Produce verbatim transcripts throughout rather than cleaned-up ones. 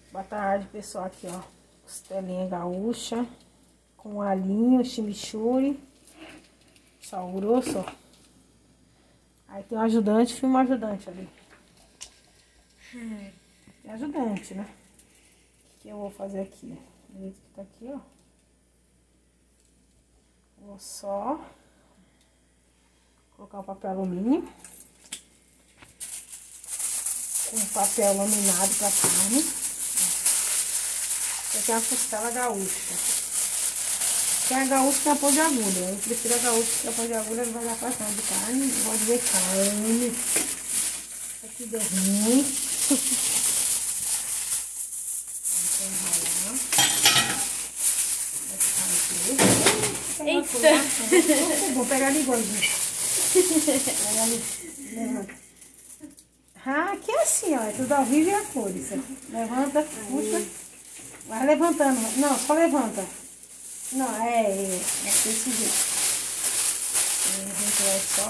Boa tarde, pessoal. Aqui, ó. Costelinha gaúcha. Com alhinho, chimichurri. Sal grosso, ó. Aí tem um ajudante, filma um ajudante ali. Tem ajudante, né? O que eu vou fazer aqui? Do jeito que tá aqui, ó. Vou só colocar o papel alumínio. Com papel laminado pra carne. Essa aqui é a costela gaúcha. Tem a gaúcha que é a pão de agulha. Eu prefiro a gaúcha que é a pão de agulha, não vai dar pra de carne. Eu gosto de ver carne. Isso aqui deu ruim. Vamos enrolar. Eita! Vou pegar ali, gordinho. Pega ali. Levanta. Ah, aqui é assim, ó. É tudo ao vivo e a cores. Levanta, puxa. Vai levantando. Não, só levanta. Não, é, é, é desse jeito. A gente vai só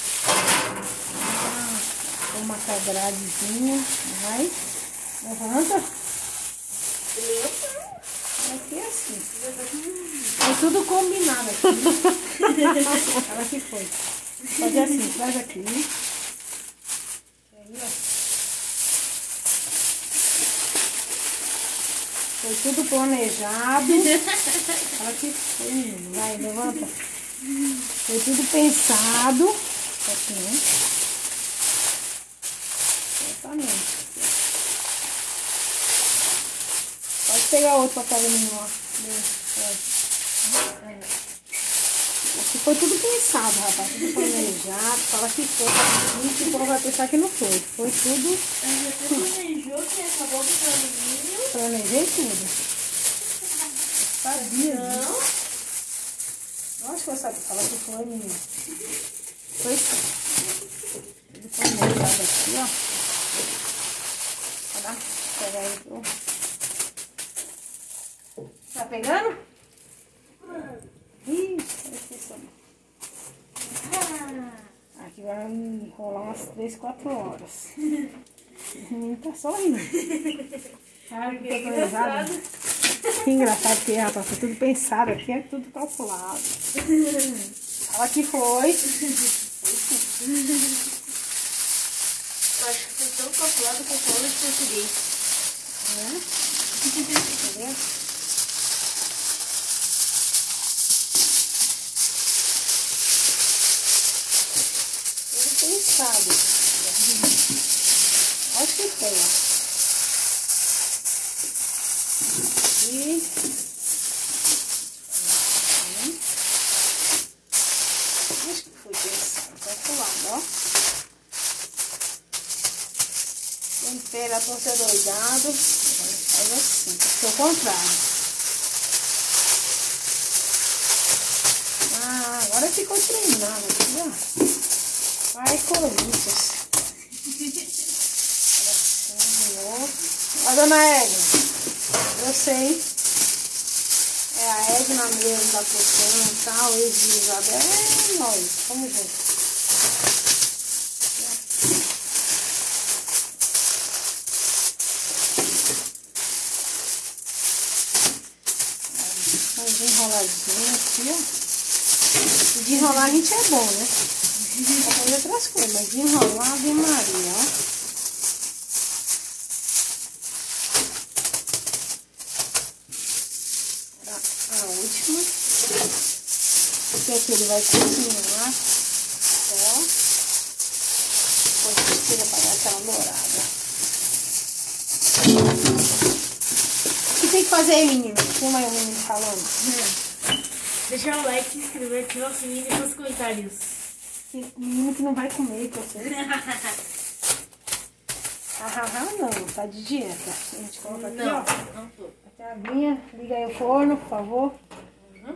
ah, uma cagradezinha, vai, levanta. Aqui é assim. É tudo combinado aqui. Ela que foi. Pode assim, traz aqui. Aí, ó. Foi tudo planejado. Olha que foi, vai, levanta. Foi tudo pensado. Aqui, né? Exatamente. Pode pegar outro papel alumínio lá. Aqui foi tudo pensado, rapaz. Tudo planejado. Fala que foi. O povo vai pensar que não foi. Foi tudo. Você planejou que acabou com o alumínio? Planejei tudo. Eu sabia não. disso. Nossa, que eu sabia. Fala que foi, menina. Foi isso. Ele foi planejado aqui, ó. Olha lá. Pega aí, ó. Tá pegando? Ih, esqueci. Ah, aqui vai enrolar umas três, quatro horas. O menino tá só rindo. Ah, que engraçado. Que engraçado que é, rapaz. Foi tudo pensado aqui, é tudo calculado. Fala que foi. Eu acho que foi tão calculado com fala de português. É? Entendeu? Tudo pensado. Acho que foi, ó. E acho que foi pensado, calculado, ó. Tempera torta doidado. Faz assim, é o contrário. Ah, agora ficou treinado aqui, ó. Vai, coliças. Ó, dona Edna. Eu sei. É a Edna mesmo da produção e tal, ex de Isabel. É nós, vamos junto. Mais enroladinho aqui, ó. De enrolar a gente é bom, né? Pra fazer outras coisas, mas de enrolar, Ave Maria, ó. A última, porque aqui ele vai cozinhar só, depois tira para dar aquela dourada. O que tem que fazer aí, menino? Filma aí o menino falando. Hum. Deixar o like, se inscrever, ativar o sininho e deixar os comentários. O menino que não vai comer, com você. Ah, não, tá de dieta. A gente coloca aqui, não, ó. Não tô. Até a aguinha, liga aí o forno, por favor. Uhum.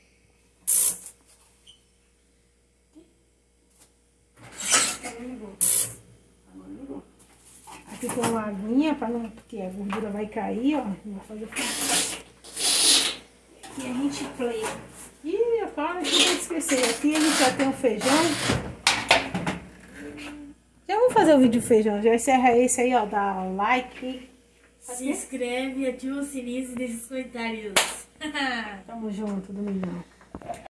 Aqui tem uma aguinha, pra não, porque a gordura vai cair, ó. Não vai fazer. Aqui a gente play. Ih, agora que eu vou esquecer. Aqui a gente já tem o feijão. Já vamos fazer o vídeo do feijão. Já encerra esse aí, ó. Dá like. Se inscreve, ativa o sininho e deixa os comentários. Tamo junto, Domingão.